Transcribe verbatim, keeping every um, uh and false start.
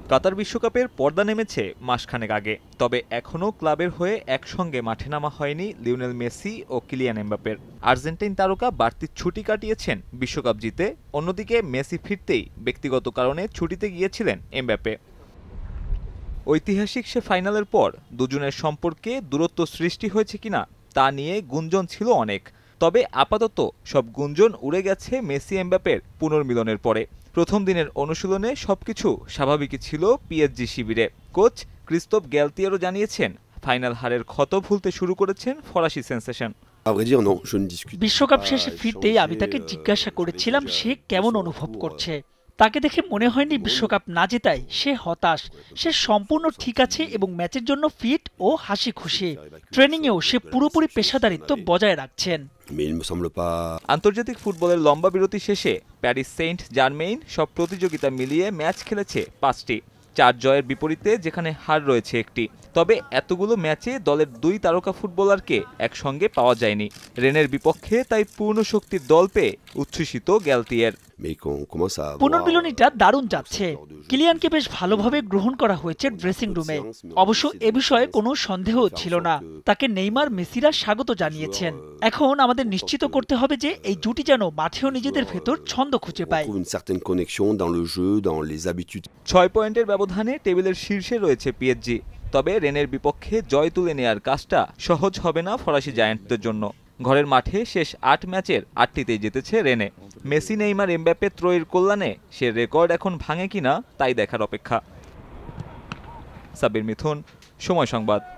কাতার বিশ্বকাপের পর্দা নেমেছে মাসখানেক আগে, তবে এখনও ক্লাবের হয়ে একসঙ্গে মাঠে নামা হয়নি লিওনেল মেসি ও কিলিয়ান এমবাপ্পের। আর্জেন্টাইন তারকা বাড়তি ছুটি কাটিয়েছেন বিশ্বকাপ জিতে, অন্যদিকে মেসি ফিরতেই ব্যক্তিগত কারণে ছুটিতে গিয়েছিলেন এমবাপ্পে। ঐতিহাসিক সে ফাইনালের পর দুজনের সম্পর্কে দূরত্ব সৃষ্টি হয়েছে কিনা তা নিয়ে গুঞ্জন ছিল অনেক, তবে আপাতত সব গুঞ্জন উড়ে গেছে মেসি এমবাপ্পের পুনর্মিলনের পরে। প্রথম দিনের অনুশীলনে সবকিছু স্বাভাবিকই ছিল পিএসজি শিবিরে। কোচ ক্রিস্টোফ গ্যালতিয়েরও জানিয়েছেন, ফাইনাল হারের ক্ষত ভুলতে শুরু করেছেন ফরাসি সেন্সেশন। বিশ্বকাপ শেষে ফিরতেই আমি তাকে জিজ্ঞাসা করেছিলাম সে কেমন অনুভব করছে। তাকে দেখে মনে হয়নি বিশ্বকাপ না জেতায় সে হতাশ। সে সম্পূর্ণ ঠিক আছে এবং ম্যাচের জন্য ফিট ও হাসি খুশি। ট্রেনিংয়েও সে পুরোপুরি পেশাদারিত্ব বজায় রাখছেন। আন্তর্জাতিক ফুটবলের লম্বা বিরতি শেষে প্যারিস সেন্ট জার্মেইন সব প্রতিযোগিতা মিলিয়ে ম্যাচ খেলেছে পাঁচটি, চার জয়ের বিপরীতে যেখানে হার রয়েছে একটি। তবে এতগুলো ম্যাচে দলের দুই তারকা ফুটবলারকে একসঙ্গে পাওয়া যায়নি। রেনের বিপক্ষে তাই পূর্ণ শক্তির দল পেয়ে উচ্ছ্বসিত গ্যালতিয়ের। পুনর্মিলনীটা দারুণ যাচ্ছে। কিলিয়ানকে বেশ ভালোভাবে গ্রহণ করা হয়েছে ড্রেসিং রুমে। অবশ্য এ বিষয়ে কোনো সন্দেহ ছিল না। তাকে নেইমার মেসিরা স্বাগত জানিয়েছেন। এখন আমাদের নিশ্চিত করতে হবে যে এই জুটি যেন মাঠেও নিজেদের ভেতর ছন্দ খুঁজে পায়। ছয় পয়েন্টের ব্যবধানে টেবিলের শীর্ষে রয়েছে পিএসজি, তবে রেনের বিপক্ষে জয় তুলে নেয়ার কাজটা সহজ হবে না ফরাসি জায়ান্টদের জন্য। ঘরের মাঠে শেষ আট ম্যাচের আটটিতেই জিতেছে রেনে। মেসি নেইমার এমবাপ্পে ত্রয়ীর কল্যাণে সে রেকর্ড এখন ভাঙে কিনা তাই দেখার অপেক্ষা। সাব্বির মিথুন, সময় সংবাদ।